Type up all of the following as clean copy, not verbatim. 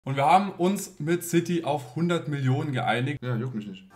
Und wir haben uns mit City auf 100 Millionen geeinigt. Ja, juckt mich nicht.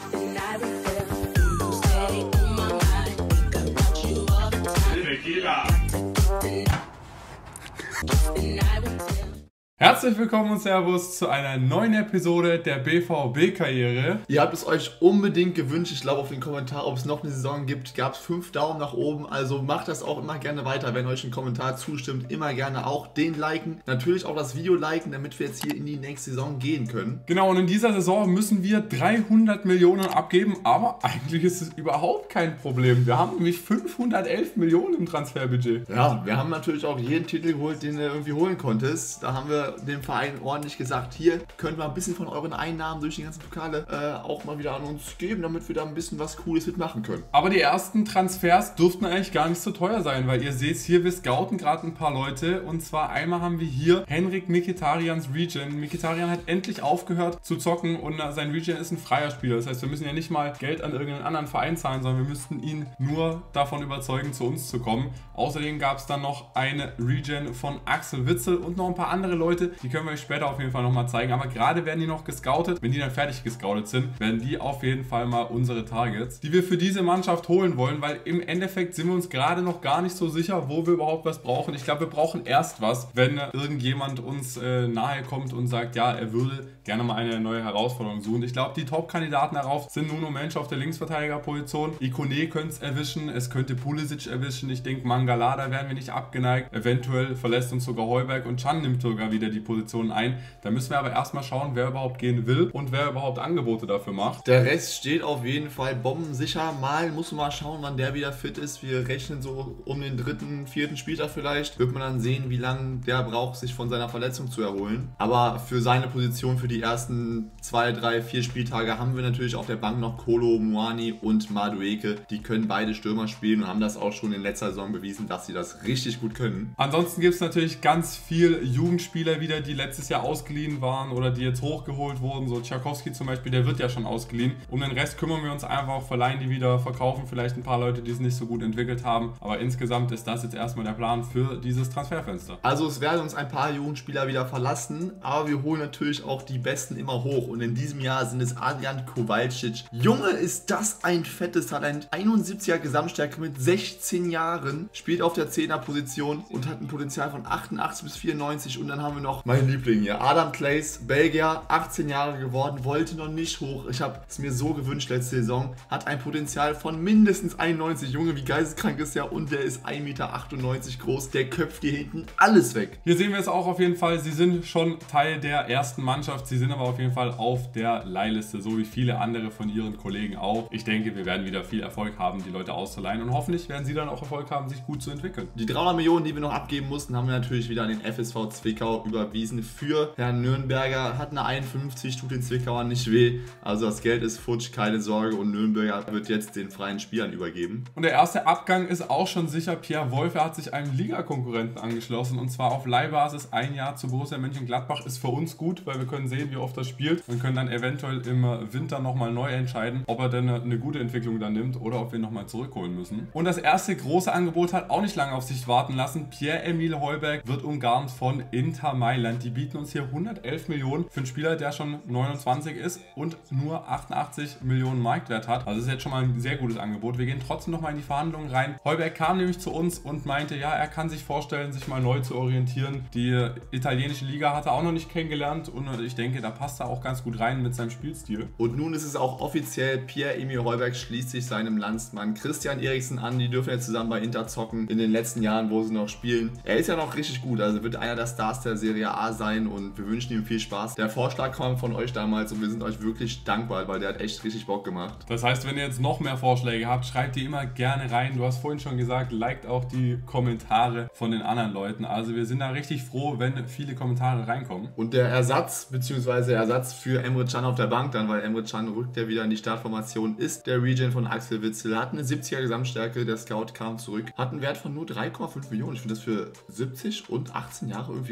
Herzlich willkommen und Servus zu einer neuen Episode der BVB-Karriere. Ihr habt es euch unbedingt gewünscht. Ich glaube auf den Kommentar, ob es noch eine Saison gibt, gab es 5 Daumen nach oben. Also macht das auch immer gerne weiter, wenn euch ein Kommentar zustimmt. Immer gerne auch den liken. Natürlich auch das Video liken, damit wir jetzt hier in die nächste Saison gehen können. Genau, und in dieser Saison müssen wir 300 Millionen abgeben. Aber eigentlich ist es überhaupt kein Problem. Wir haben nämlich 511 Millionen im Transferbudget. Ja, wir haben natürlich auch jeden Titel geholt, den du irgendwie holen konntest. Da haben wir dem Verein ordentlich gesagt, hier könnt ihr ein bisschen von euren Einnahmen durch die ganzen Pokale auch mal wieder an uns geben, damit wir da ein bisschen was Cooles mitmachen können. Aber die ersten Transfers dürften eigentlich gar nicht so teuer sein, weil ihr seht hier, wir scouten gerade ein paar Leute, und zwar einmal haben wir hier Henrik Mkhitaryan's Regen. Mkhitaryan hat endlich aufgehört zu zocken und sein Regen ist ein freier Spieler. Das heißt, wir müssen ja nicht mal Geld an irgendeinen anderen Verein zahlen, sondern wir müssten ihn nur davon überzeugen, zu uns zu kommen. Außerdem gab es dann noch eine Regen von Axel Witsel und noch ein paar andere Leute. Die können wir euch später auf jeden Fall nochmal zeigen. Aber gerade werden die noch gescoutet. Wenn die dann fertig gescoutet sind, werden die auf jeden Fall mal unsere Targets, die wir für diese Mannschaft holen wollen, weil im Endeffekt sind wir uns gerade noch gar nicht so sicher, wo wir überhaupt was brauchen. Ich glaube, wir brauchen erst was, wenn irgendjemand uns nahe kommt und sagt, ja, er würde gerne mal eine neue Herausforderung suchen. Ich glaube, die Top-Kandidaten darauf sind Nuno Mensch auf der Linksverteidigerposition. Ikone könnte es erwischen, es könnte Pulisic erwischen. Ich denke, Mangala, da wären wir nicht abgeneigt. Eventuell verlässt uns sogar Heuberg und Can nimmt sogar wieder die Position ein. Da müssen wir aber erstmal schauen, wer überhaupt gehen will und wer überhaupt Angebote dafür macht. Der Rest steht auf jeden Fall bombensicher. Mal muss man mal schauen, wann der wieder fit ist. Wir rechnen so um den 3., 4. Spieltag vielleicht. Wird man dann sehen, wie lange der braucht, sich von seiner Verletzung zu erholen. Aber für seine Position, für die ersten 2, 3, 4 Spieltage haben wir natürlich auf der Bank noch Kolo, Muani und Madueke. Die können beide Stürmer spielen und haben das auch schon in letzter Saison bewiesen, dass sie das richtig gut können. Ansonsten gibt es natürlich ganz viel Jugendspieler wieder, die letztes Jahr ausgeliehen waren oder die jetzt hochgeholt wurden. So Tchaikovsky zum Beispiel, der wird ja schon ausgeliehen. Um den Rest kümmern wir uns einfach, verleihen die wieder, verkaufen vielleicht ein paar Leute, die es nicht so gut entwickelt haben. Aber insgesamt ist das jetzt erstmal der Plan für dieses Transferfenster. Also es werden uns ein paar Jugendspieler wieder verlassen, aber wir holen natürlich auch die Besten immer hoch. Und in diesem Jahr sind es Adrian Kowalczyk. Junge, ist das ein fettes Talent. 71er Gesamtstärke mit 16 Jahren, spielt auf der 10er Position und hat ein Potenzial von 88 bis 94. Und dann haben wir noch meinen Liebling hier, Adam Claes, Belgier, 18 Jahre geworden, wollte noch nicht hoch. Ich habe es mir so gewünscht letzte Saison. Hat ein Potenzial von mindestens 91. Junge, wie geisteskrank ist der, und der ist 1,98 Meter groß. Der köpft hier hinten alles weg. Hier sehen wir es auch auf jeden Fall. Sie sind schon Teil der ersten Mannschaft. Sie sind aber auf jeden Fall auf der Leihliste, so wie viele andere von ihren Kollegen auch. Ich denke, wir werden wieder viel Erfolg haben, die Leute auszuleihen, und hoffentlich werden sie dann auch Erfolg haben, sich gut zu entwickeln. Die 300 Millionen, die wir noch abgeben mussten, haben wir natürlich wieder an den FSV Zwickau überwiesen für Herrn Nürnberger. Hat eine 51, tut den Zwickauern nicht weh. Also das Geld ist futsch, keine Sorge, und Nürnberger wird jetzt den freien Spielern übergeben. Und der erste Abgang ist auch schon sicher. Pierre Wolfe hat sich einem Ligakonkurrenten angeschlossen, und zwar auf Leihbasis. Ein Jahr zu Borussia Mönchengladbach ist für uns gut, weil wir können sehen, wie oft er spielt. Wir können dann eventuell im Winter nochmal neu entscheiden, ob er denn eine gute Entwicklung dann nimmt oder ob wir ihn nochmal zurückholen müssen. Und das erste große Angebot hat auch nicht lange auf sich warten lassen. Pierre-Emil Heuberg wird umgarnt von Inter Mailand. Die bieten uns hier 111 Millionen für einen Spieler, der schon 29 ist und nur 88 Millionen Marktwert hat. Also das ist jetzt schon mal ein sehr gutes Angebot. Wir gehen trotzdem nochmal in die Verhandlungen rein. Heuberg kam nämlich zu uns und meinte, ja, er kann sich vorstellen, sich mal neu zu orientieren. Die italienische Liga hat er auch noch nicht kennengelernt, und ich denke, da passt er auch ganz gut rein mit seinem Spielstil. Und nun ist es auch offiziell, Pierre-Emil Heuberg schließt sich seinem Landsmann Christian Eriksen an. Die dürfen jetzt zusammen bei Inter zocken in den letzten Jahren, wo sie noch spielen. Er ist ja noch richtig gut, also wird einer der Stars der Serie A sein, und wir wünschen ihm viel Spaß. Der Vorschlag kam von euch damals und wir sind euch wirklich dankbar, weil der hat echt richtig Bock gemacht. Das heißt, wenn ihr jetzt noch mehr Vorschläge habt, schreibt die immer gerne rein. Du hast vorhin schon gesagt, liked auch die Kommentare von den anderen Leuten. Also wir sind da richtig froh, wenn viele Kommentare reinkommen. Und der Ersatz, beziehungsweise Ersatz für Emre Can auf der Bank dann, weil Emre Can rückt ja wieder in die Startformation, ist der Regen von Axel Witsel. Hat eine 70er Gesamtstärke, der Scout kam zurück, hat einen Wert von nur 3,5 Millionen. Ich finde das für 70 und 18 Jahre irgendwie richtig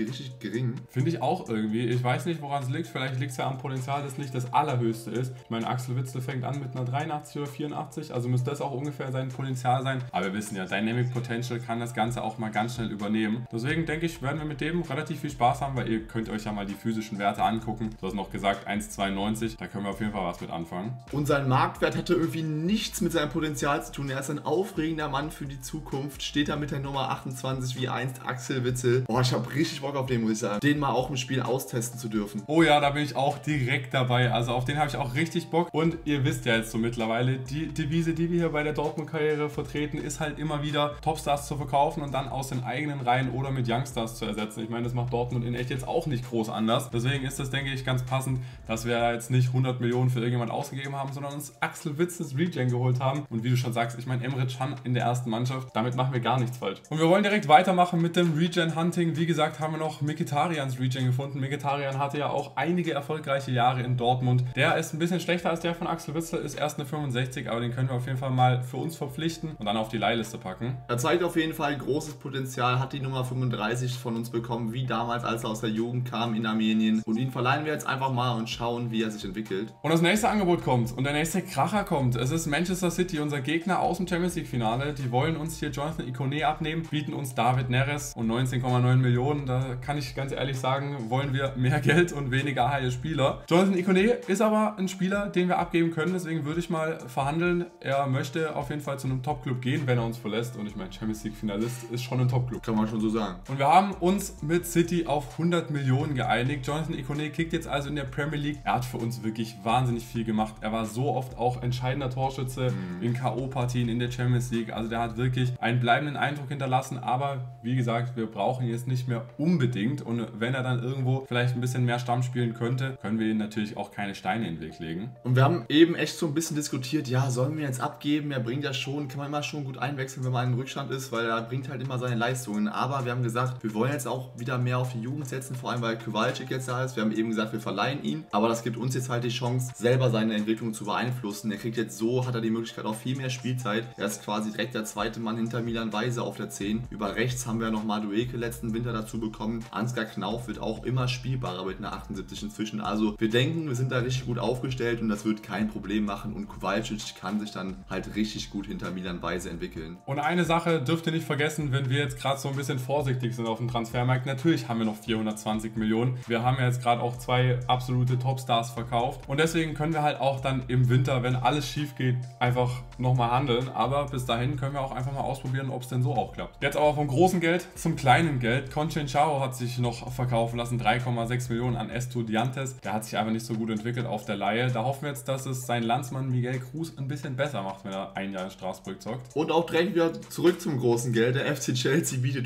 gering. Finde ich auch irgendwie. Ich weiß nicht, woran es liegt. Vielleicht liegt es ja am Potenzial, das nicht das allerhöchste ist. Ich meine, Axel Witsel fängt an mit einer 83 oder 84, also müsste das auch ungefähr sein Potenzial sein. Aber wir wissen ja, Dynamic Potential kann das Ganze auch mal ganz schnell übernehmen. Deswegen denke ich, werden wir mit dem relativ viel Spaß haben, weil ihr könnt euch ja mal die physischen Werte angucken. Du hast noch gesagt 1,92, da können wir auf jeden Fall was mit anfangen. Und sein Marktwert hatte irgendwie nichts mit seinem Potenzial zu tun. Er ist ein aufregender Mann für die Zukunft. Steht da mit der Nummer 28 wie einst Axel Witsel. Boah, ich habe richtig Bock auf den, muss ich sagen. Den mal auch im Spiel austesten zu dürfen. Oh ja, da bin ich auch direkt dabei. Also auf den habe ich auch richtig Bock. Und ihr wisst ja jetzt so mittlerweile, die Devise, die wir hier bei der Dortmund-Karriere vertreten, ist halt immer wieder Topstars zu verkaufen und dann aus den eigenen Reihen oder mit Youngstars zu ersetzen. Ich meine, das macht Dortmund in echt jetzt auch nicht groß anders. Deswegen ist das, denke ich, ganz passend, dass wir jetzt nicht 100 Millionen für irgendjemand ausgegeben haben, sondern uns Axel Witzels Regen geholt haben. Und wie du schon sagst, ich meine, Emre Can in der ersten Mannschaft, damit machen wir gar nichts falsch. Und wir wollen direkt weitermachen mit dem Regen-Hunting. Wie gesagt, haben wir noch Mkhitarjans Regen gefunden. Mkhitaryan hatte ja auch einige erfolgreiche Jahre in Dortmund. Der ist ein bisschen schlechter als der von Axel Witsel, ist erst eine 65, aber den können wir auf jeden Fall mal für uns verpflichten und dann auf die Leihliste packen. Er zeigt auf jeden Fall großes Potenzial, hat die Nummer 35 von uns bekommen, wie damals, als er aus der Jugend kam in Armenien. Und ihn verleihen wir jetzt einfach mal und schauen, wie er sich entwickelt. Und das nächste Angebot kommt und der nächste Kracher kommt. Es ist Manchester City, unser Gegner aus dem Champions League Finale. Die wollen uns hier Jonathan Ikone abnehmen, bieten uns David Neres und 19,9 Millionen. Da kann ich ganz ehrlich sagen, wollen wir mehr Geld und weniger heiße Spieler. Jonathan Ikone ist aber ein Spieler, den wir abgeben können, deswegen würde ich mal verhandeln. Er möchte auf jeden Fall zu einem Top-Club gehen, wenn er uns verlässt. Und ich meine, Champions League Finalist ist schon ein Top-Club. Kann man schon so sagen. Und wir haben uns mit City auf 100 Millionen geeinigt. Jonathan Ikone kickt jetzt also in der Premier League. Er hat für uns wirklich wahnsinnig viel gemacht. Er war so oft auch entscheidender Torschütze in K.O.-Partien in der Champions League. Also der hat wirklich einen bleibenden Eindruck hinterlassen. Aber wie gesagt, wir brauchen ihn jetzt nicht mehr unbedingt. Und wenn er dann irgendwo vielleicht ein bisschen mehr Stamm spielen könnte, können wir ihm natürlich auch keine Steine in den Weg legen. Und wir haben eben echt so ein bisschen diskutiert, ja, sollen wir jetzt abgeben? Er bringt ja schon, kann man immer schon gut einwechseln, wenn man in Rückstand ist, weil er bringt halt immer seine Leistungen. Aber wir haben gesagt, wir wollen jetzt auch wieder mehr auf die Jugend setzen, vor allem weil Kowalczyk jetzt da ist. Wir haben eben gesagt, wir verleihen ihn, aber das gibt uns jetzt halt die Chance, selber seine Entwicklung zu beeinflussen. Er kriegt jetzt so, hat er die Möglichkeit auf viel mehr Spielzeit. Er ist quasi direkt der zweite Mann hinter Milan Weise auf der 10. Über rechts haben wir noch Madueke letzten Winter dazu bekommen. Ansgar Knauf wird auch immer spielbarer mit einer 78 inzwischen. Also wir denken, wir sind da richtig gut aufgestellt und das wird kein Problem machen und Kowalczyk kann sich dann halt richtig gut hinter Milan Weise entwickeln. Und eine Sache dürft ihr nicht vergessen, wenn wir jetzt gerade so ein bisschen vorsichtig sind auf dem Transfermarkt. Natürlich haben wir noch 420 Millionen. Wir haben ja jetzt gerade auch 2 absolute Topstars verkauft und deswegen können wir halt auch dann im Winter, wenn alles schief geht, einfach nochmal handeln. Aber bis dahin können wir auch einfach mal ausprobieren, ob es denn so auch klappt. Jetzt aber vom großen Geld zum kleinen Geld. Conceição hat sich noch verkaufen lassen, 3,6 Millionen an Estudiantes. Der hat sich einfach nicht so gut entwickelt auf der Leihe. Da hoffen wir jetzt, dass es sein Landsmann Miguel Cruz ein bisschen besser macht, wenn er ein Jahr in Straßburg zockt. Und auch direkt wieder zurück zum großen Geld. Der FC Chelsea bietet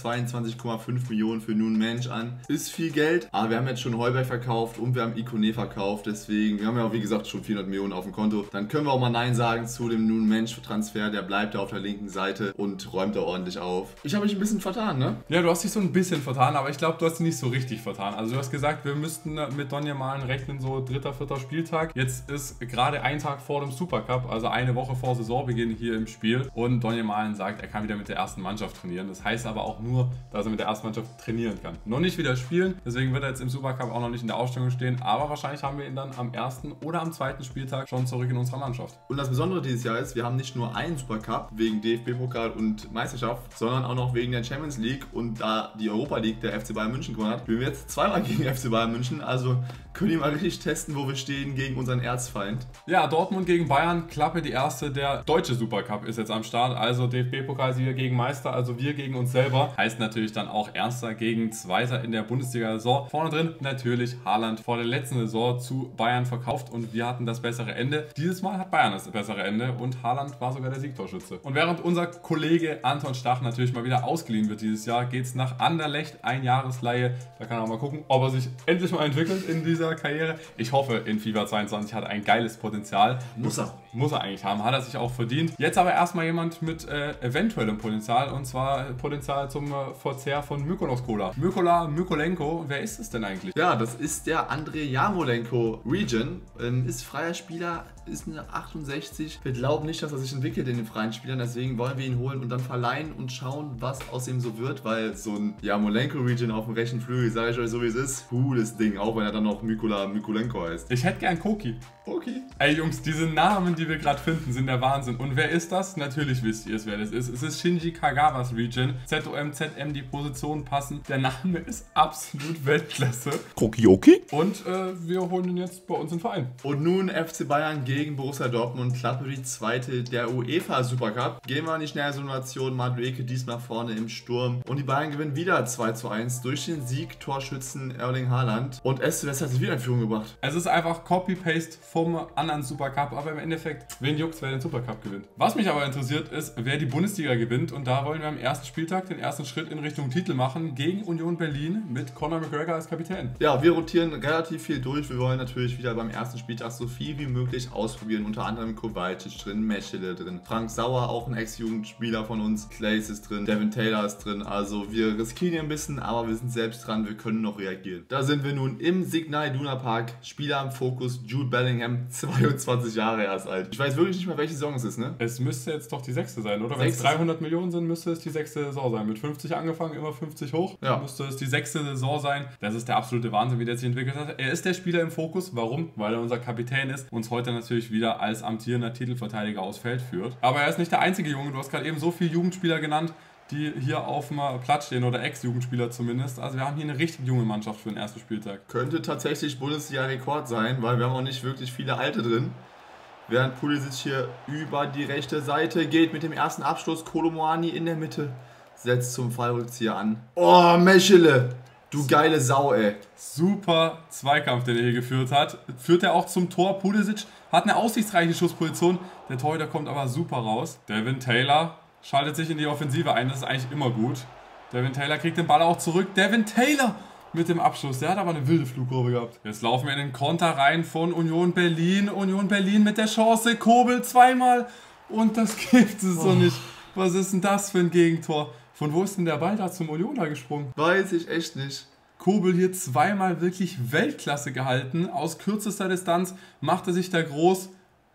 122,5 Millionen für Nun Mensch an. Ist viel Geld, aber wir haben jetzt schon Heuberg verkauft und wir haben Ikone verkauft. Deswegen, wir haben ja auch wie gesagt schon 400 Millionen auf dem Konto. Dann können wir auch mal Nein sagen zu dem Nun Mensch Transfer. Der bleibt da auf der linken Seite und räumt da ordentlich auf. Ich habe mich ein bisschen vertan, ne? Ja, du hast dich so ein bisschen vertan, aber ich glaube, du hast dich nicht so richtig vertan. Also du hast gesagt, wir müssten mit Donyell Malen rechnen, so 3., 4. Spieltag. Jetzt ist gerade ein Tag vor dem Supercup, also eine Woche vor Saisonbeginn hier im Spiel. Und Donyell Malen sagt, er kann wieder mit der ersten Mannschaft trainieren. Das heißt aber auch nur, dass er mit der ersten Mannschaft trainieren kann. Noch nicht wieder spielen, deswegen wird er jetzt im Supercup auch noch nicht in der Ausstellung stehen. Aber wahrscheinlich haben wir ihn dann am 1. oder am 2. Spieltag schon zurück in unserer Mannschaft. Und das Besondere dieses Jahr ist, wir haben nicht nur einen Supercup wegen DFB-Pokal und Meisterschaft, sondern auch noch wegen der Champions League und da die Europa League der FC Bayern München gewonnen hat, spielen wir jetzt zweimal gegen FC Bayern München. Also können wir mal richtig testen, wo wir stehen gegen unseren Erzfeind. Ja, Dortmund gegen Bayern, Klappe die erste. Der deutsche Supercup ist jetzt am Start. Also DFB-Pokalsieger gegen Meister, also wir gegen uns selber. Heißt natürlich dann auch Erster gegen Zweiter in der Bundesliga-Saison. Vorne drin natürlich Haaland vor der letzten Saison zu Bayern verkauft und wir hatten das bessere Ende. Dieses Mal hat Bayern das bessere Ende und Haaland war sogar der Siegtorschütze. Und während unser Kollege Anton Stach natürlich mal wieder ausgeliehen wird dieses Jahr, geht es nach Anderlecht, 1 Jahresleihe. Da kann er mal gucken, ob er sich endlich mal entwickelt in dieser Karriere. Ich hoffe, in FIFA 22 hat er ein geiles Potenzial. Muss er. Muss er eigentlich haben, hat er sich auch verdient. Jetzt aber erstmal jemand mit eventuellem Potenzial und zwar Potenzial zum Verzehr von Mykonos Cola. Mykolenko, wer ist es denn eigentlich? Ja, das ist der Andrei Yarmolenko Regen, ist freier Spieler, ist eine 68. Wir glauben nicht, dass er sich entwickelt in den freien Spielern, deswegen wollen wir ihn holen und dann verleihen und schauen, was aus ihm so wird, weil so ein Yarmolenko Regen auf dem rechten Flügel, sage ich euch so wie es ist. Cooles Ding, auch wenn er dann noch Mykolenko heißt. Ich hätte gern Koki. Okay. Ey Jungs, diese Namen, die wir gerade finden, sind der Wahnsinn. Und wer ist das? Natürlich wisst ihr es, wer das ist. Es ist Shinji Kagawas Regen. ZOM, ZM, die Position passen. Der Name ist absolut Weltklasse. Kokioki. Und wir holen ihn jetzt bei uns im Verein. Und nun FC Bayern gegen Borussia Dortmund. Klappe die zweite der UEFA Supercup. Gehen wir in die Schnellsimulation. Madueke diesmal vorne im Sturm. Und die Bayern gewinnen wieder 2:1 durch den Sieg Torschützen Erling Haaland. Und SC hat sich wieder in Führung gebracht. Es ist einfach Copy-Paste vom anderen Supercup, aber im Endeffekt, wen juckt's, wer den Supercup gewinnt. Was mich aber interessiert ist, wer die Bundesliga gewinnt, und da wollen wir am ersten Spieltag den ersten Schritt in Richtung Titel machen gegen Union Berlin mit Conor McGregor als Kapitän. Ja, wir rotieren relativ viel durch. Wir wollen natürlich wieder beim ersten Spieltag so viel wie möglich ausprobieren. Unter anderem Kowalczyk drin, Meschele drin, Frank Sauer, auch ein Ex-Jugendspieler von uns, Claes ist drin, Devin Taylor ist drin. Also wir riskieren ein bisschen, aber wir sind selbst dran, wir können noch reagieren. Da sind wir nun im Signal Iduna Park. Spieler im Fokus, Jude Bellingham, 22 Jahre erst alt. Ich weiß wirklich nicht mehr, welche Saison es ist, ne? Es müsste jetzt doch die 6. sein, oder? Wenn es 300 Millionen sind, müsste es die 6. Saison sein. Mit 50 angefangen, immer 50 hoch. Ja. Müsste es die 6. Saison sein. Das ist der absolute Wahnsinn, wie der sich entwickelt hat. Er ist der Spieler im Fokus. Warum? Weil er unser Kapitän ist. Uns heute natürlich wieder als amtierender Titelverteidiger aufs Feld führt. Aber er ist nicht der einzige Junge. Du hast gerade eben so viele Jugendspieler genannt, die hier auf dem Platz stehen, oder Ex-Jugendspieler zumindest. Also wir haben hier eine richtig junge Mannschaft für den ersten Spieltag. Könnte tatsächlich Bundesliga-Rekord sein, weil wir haben auch nicht wirklich viele Alte drin. Während Pulisic hier über die rechte Seite geht mit dem ersten Abschluss. Kolo Muani in der Mitte setzt zum Fallrückzieher an. Oh, Meschele! Du geile Sau, ey. Super Zweikampf, den er hier geführt hat. Führt er auch zum Tor. Pulisic hat eine aussichtsreiche Schussposition. Der Torhüter kommt aber super raus. Devin Taylor schaltet sich in die Offensive ein, das ist eigentlich immer gut. Devin Taylor kriegt den Ball auch zurück. Devin Taylor mit dem Abschluss, der hat aber eine wilde Flugkurve gehabt. Jetzt laufen wir in den Konter rein von Union Berlin. Union Berlin mit der Chance, Kobel zweimal und das gibt es doch nicht. Was ist denn das für ein Gegentor? Von wo ist denn der Ball da zum Unioner gesprungen? Weiß ich echt nicht. Kobel hier zweimal wirklich Weltklasse gehalten. Aus kürzester Distanz macht er sich da groß.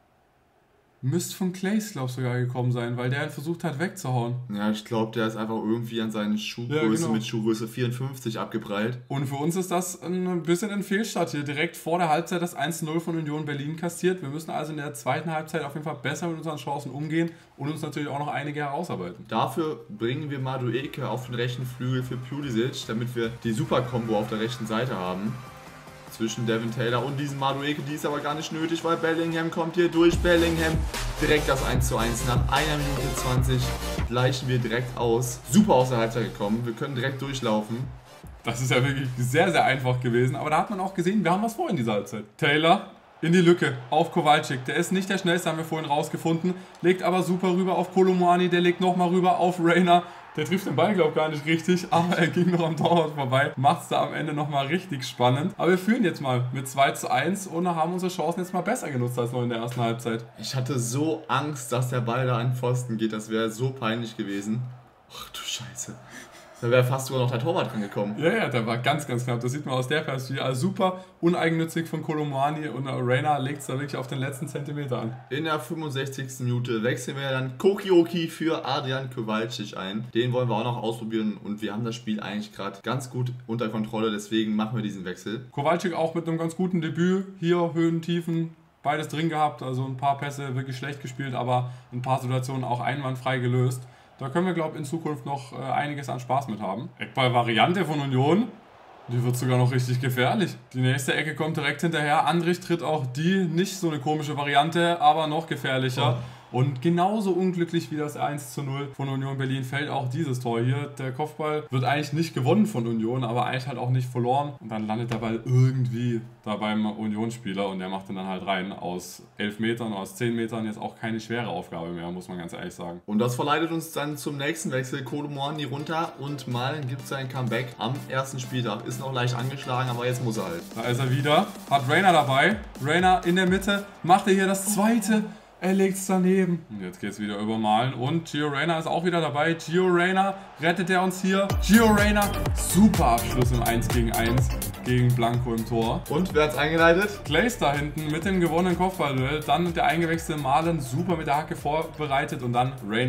Müsste von Claes, glaube ich, sogar gekommen sein, weil der versucht hat wegzuhauen. Ja, ich glaube, der ist einfach irgendwie an seine Schuhgröße mit Schuhgröße 54 abgeprallt. Und für uns ist das ein bisschen ein Fehlstart hier. Direkt vor der Halbzeit das 1:0 von Union Berlin kassiert. Wir müssen also in der zweiten Halbzeit auf jeden Fall besser mit unseren Chancen umgehen und uns natürlich auch noch einige herausarbeiten. Dafür bringen wir Madueke auf den rechten Flügel für Pulisic, damit wir die Super-Kombo auf der rechten Seite haben. Zwischen Devin Taylor und diesem Madueke, die ist aber gar nicht nötig, weil Bellingham kommt hier durch. Bellingham direkt das 1:1. Nach 1 Minute 20 gleichen wir direkt aus. Super aus der Halbzeit gekommen. Wir können direkt durchlaufen. Das ist ja wirklich sehr, sehr einfach gewesen. Aber da hat man auch gesehen, wir haben was vor in dieser Halbzeit. Taylor in die Lücke auf Kowalczyk. Der ist nicht der schnellste, haben wir vorhin rausgefunden. Legt aber super rüber auf Kolo Muani. Der legt nochmal rüber auf Reina. Der trifft den Ball, glaube ich, gar nicht richtig, aber er ging noch am Torwart vorbei. Macht es da am Ende nochmal richtig spannend. Aber wir führen jetzt mal mit 2:1 und haben unsere Chancen jetzt mal besser genutzt als noch in der ersten Halbzeit. Ich hatte so Angst, dass der Ball da an den Pfosten geht. Das wäre so peinlich gewesen. Ach du Scheiße. Da wäre fast sogar noch der Torwart rangekommen. Ja, der war ganz, ganz knapp. Das sieht man aus der Perspektive. Also super uneigennützig von Kolo Muani und Reina legt es da wirklich auf den letzten Zentimeter an. In der 65. Minute wechseln wir dann Kokioki für Adrian Kowalczyk ein. Den wollen wir auch noch ausprobieren und wir haben das Spiel eigentlich gerade ganz gut unter Kontrolle. Deswegen machen wir diesen Wechsel. Kowalczyk auch mit einem ganz guten Debüt. Hier Höhen, Tiefen, beides drin gehabt. Also ein paar Pässe wirklich schlecht gespielt, aber ein paar Situationen auch einwandfrei gelöst. Da können wir, glaube ich, in Zukunft noch einiges an Spaß mit haben. Eckball-Variante von Union. Die wird sogar noch richtig gefährlich. Die nächste Ecke kommt direkt hinterher. Andrich tritt auch die. Nicht so eine komische Variante, aber noch gefährlicher. Und genauso unglücklich wie das 1:0 von Union Berlin fällt auch dieses Tor hier. Der Kopfball wird eigentlich nicht gewonnen von Union, aber eigentlich halt auch nicht verloren. Und dann landet der Ball irgendwie da beim Unionsspieler und der macht ihn dann halt rein. Aus 11 Metern, aus 10 Metern jetzt auch keine schwere Aufgabe mehr, muss man ganz ehrlich sagen. Und das verleitet uns dann zum nächsten Wechsel. Kolo Muani runter und Malen gibt sein Comeback am ersten Spieltag. Ist noch leicht angeschlagen, aber jetzt muss er halt. Da ist er wieder, hat Reina dabei. Reina in der Mitte, macht er hier das zweite. Er legt es daneben. Und jetzt geht es wieder über Malen. Und Gio Reyna ist auch wieder dabei. Gio Reyna rettet er uns hier. Gio Reyna, super Abschluss im 1:1 gegen Blanco im Tor. Und wer hat's eingeleitet? Claes da hinten mit dem gewonnenen Kopfballduell. Dann der eingewechselte Malen, super mit der Hacke vorbereitet. Und dann Reyna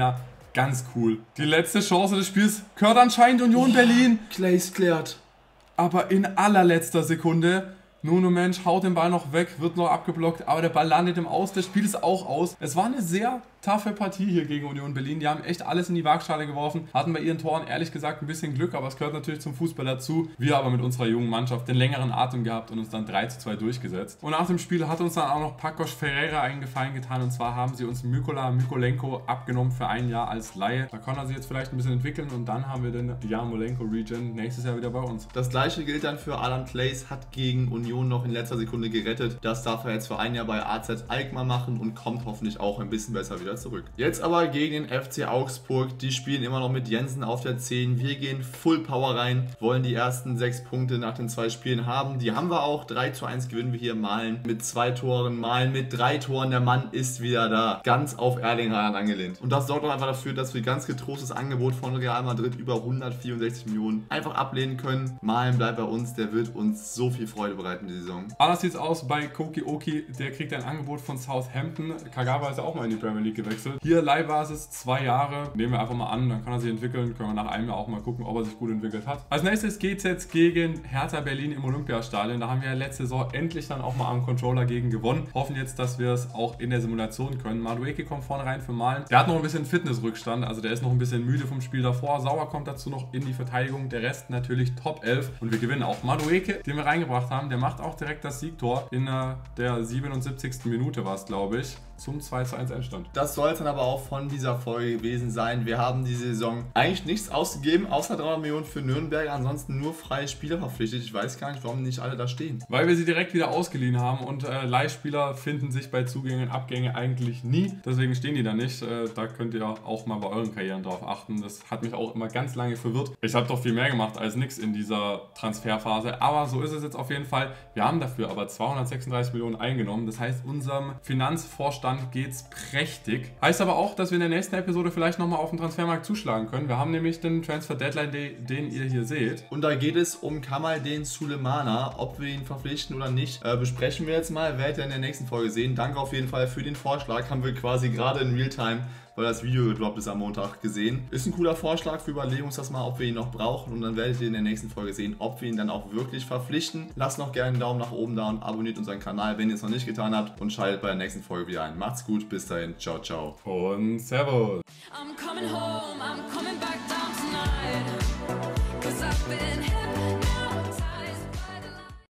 Ganz cool. Die letzte Chance des Spiels gehört anscheinend Union Berlin. Clays klärt. Aber in allerletzter Sekunde. Nuno Mensch haut den Ball noch weg, wird noch abgeblockt, aber der Ball landet im Aus, das Spiel ist auch aus. Es war eine sehr taffe Partie hier gegen Union Berlin. Die haben echt alles in die Waagschale geworfen, hatten bei ihren Toren ehrlich gesagt ein bisschen Glück, aber es gehört natürlich zum Fußball dazu. Wir aber mit unserer jungen Mannschaft den längeren Atem gehabt und uns dann 3:2 durchgesetzt. Und nach dem Spiel hat uns dann auch noch Pacos Ferreira einen Gefallen getan, und zwar haben sie uns Mykolenko abgenommen für ein Jahr als Leihe. Da kann er sich jetzt vielleicht ein bisschen entwickeln und dann haben wir den Yarmolenko Regen nächstes Jahr wieder bei uns. Das gleiche gilt dann für Adam Clays, hat gegen Union noch in letzter Sekunde gerettet. Das darf er jetzt für ein Jahr bei AZ Alkmaar machen und kommt hoffentlich auch ein bisschen besser wieder zurück. Jetzt aber gegen den FC Augsburg. Die spielen immer noch mit Jensen auf der 10. Wir gehen Full Power rein, wollen die ersten 6 Punkte nach den 2 Spielen haben. Die haben wir auch. 3:1 gewinnen wir hier. Malen mit 2 Toren, Malen mit 3 Toren. Der Mann ist wieder da. Ganz auf Erling Haaland angelehnt. Und das sorgt auch einfach dafür, dass wir ganz getrost das Angebot von Real Madrid über 164 Millionen einfach ablehnen können. Malen bleibt bei uns. Der wird uns so viel Freude bereiten die Saison. Anders sieht es aus bei Koki Oki, der kriegt ein Angebot von Southampton. Kagawa ist ja auch mal in die Premier League gewechselt. Hier Leihbasis 2 Jahre, nehmen wir einfach mal an, dann kann er sich entwickeln, können wir nach einem Jahr auch mal gucken, ob er sich gut entwickelt hat. Als nächstes geht es jetzt gegen Hertha Berlin im Olympiastadion. Da haben wir ja letzte Saison endlich dann auch mal am Controller gegen gewonnen. Hoffen jetzt, dass wir es auch in der Simulation können. Madueke kommt vorne rein für Malen. Der hat noch ein bisschen Fitnessrückstand, also der ist noch ein bisschen müde vom Spiel davor. Sauer kommt dazu noch in die Verteidigung, der Rest natürlich Top 11 und wir gewinnen auch. Madueke, den wir reingebracht haben, der macht auch direkt das Siegtor in der 77. Minute war es, glaube ich, zum 2:1 Endstand. Das soll es dann aber auch von dieser Folge gewesen sein. Wir haben diese Saison eigentlich nichts ausgegeben, außer 300 Millionen für Nürnberg. Ansonsten nur freie Spieler verpflichtet. Ich weiß gar nicht, warum nicht alle da stehen. Weil wir sie direkt wieder ausgeliehen haben und Leihspieler finden sich bei Zugängen und Abgängen eigentlich nie. Deswegen stehen die da nicht. Da könnt ihr auch mal bei euren Karrieren drauf achten. Das hat mich auch immer ganz lange verwirrt. Ich habe doch viel mehr gemacht als nichts in dieser Transferphase. Aber so ist es jetzt auf jeden Fall. Wir haben dafür aber 236 Millionen eingenommen. Das heißt, unserem Finanzvorstand geht's prächtig. Heißt aber auch, dass wir in der nächsten Episode vielleicht nochmal auf den Transfermarkt zuschlagen können. Wir haben nämlich den Transfer Deadline Day, den ihr hier seht. Und da geht es um Kamaldeen Sulemana. Ob wir ihn verpflichten oder nicht, besprechen wir jetzt mal. Werdet ihr in der nächsten Folge sehen. Danke auf jeden Fall für den Vorschlag. Haben wir quasi gerade in Realtime, weil das Video gedroppt ist am Montag, gesehen. Ist ein cooler Vorschlag. Wir überlegen uns das mal, ob wir ihn noch brauchen. Und dann werdet ihr in der nächsten Folge sehen, ob wir ihn dann auch wirklich verpflichten. Lasst noch gerne einen Daumen nach oben da und abonniert unseren Kanal, wenn ihr es noch nicht getan habt. Und schaltet bei der nächsten Folge wieder ein. Macht's gut, bis dahin. Ciao, ciao. Und Servus. I'm coming home, I'm coming back down tonight, 'cause I've been